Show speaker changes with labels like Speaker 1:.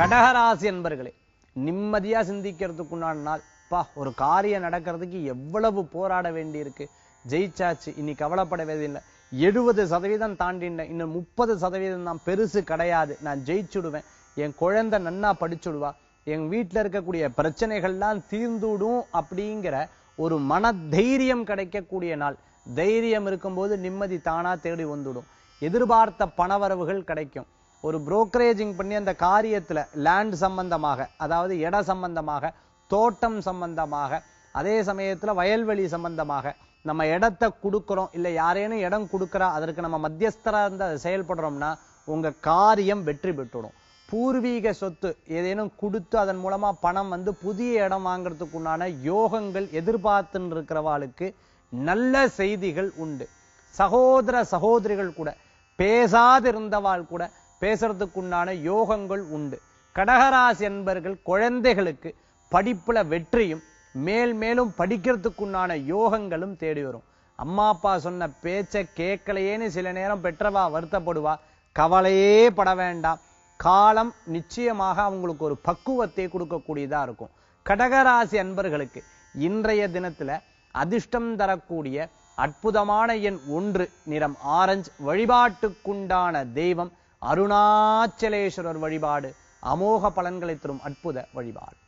Speaker 1: கடகராசி என்பர்களே, நிம்மதியா சிந்திக்கிறதுக்குண்டான நாள். ஒரு காரியம் நடக்கிறதுக்கு எவ்வளவு போராட வேண்டி இருக்கு. ஜெயிச்சாச்சு, இனி கவலைப்பட வேண்டியதில்லை. 70% தாண்டின, இன்னும் 30% நான் பெருசு கிடையாது, நான் ஜெயிச்சுடுவேன், என் குழந்தை நன்னா படிச்சுடுவா, என் வீட்டுல இருக்கக்கூடிய பிரச்சனைகள்லாம் தீர்ந்துடும் அப்படிங்கிற ஒரு மன தைரியம் கிடைக்கக்கூடிய நாள். தைரியம் இருக்கும்போது நிம்மதி தானா தேடி வந்துடும். எதிர்பார்த்த பணவரவுகள் கிடைக்கும். ஒரு புரோக்கரேஜிங் பண்ணி அந்த காரியத்துல லேண்ட் சம்பந்தமாக, அதாவது இட சம்பந்தமாக, தோட்டம் சம்பந்தமாக, அதே சமயத்துல வயல்வெளி சம்பந்தமாக நம்ம இடத்தை கொடுக்கிறோம், இல்ல யாரேனும் இடம் கொடுக்கிறா, அதற்கு நம்ம மத்தியஸ்தரா இருந்து அதை செயல்படுறோம்னா உங்க காரியம் வெற்றி பெற்றுடும். பூர்வீக சொத்து ஏதேனும் கொடுத்து அதன் மூலமா பணம் வந்து புதிய இடம் வாங்குறதுக்குண்டான யோகங்கள் எதிர்பார்த்துன்னு இருக்கிறவாளுக்கு நல்ல செய்திகள் உண்டு. சகோதர சகோதரிகள் கூட பேசாதிருந்தவாள் கூட பேசுறதுக்குண்டான யோகங்கள் உண்டு. கடகராசி என்பர்கள் குழந்தைகளுக்கு படிப்புல வெற்றியும் மேல் மேலும் படிக்கிறதுக்குண்டான யோகங்களும் தேடி வரும். அம்மா அப்பா சொன்ன பேச்ச கேட்கலையேன்னு சில நேரம் பெற்றவா வருத்தப்படுவா. கவலையே பட வேண்டாம், காலம் நிச்சயமாக அவங்களுக்கு ஒரு பக்குவத்தை கொடுக்கக்கூடியதா இருக்கும். கடகராசி அன்பர்களுக்கு இன்றைய தினத்துல அதிர்ஷ்டம் தரக்கூடிய அற்புதமான எண் 1, நிறம் ஆரஞ்சு. வழிபாட்டுக்குண்டான தெய்வம் அருணாச்சலேஸ்வரர் வழிபாடு அமோக பலன்களை தரும் அற்புத வழிபாடு.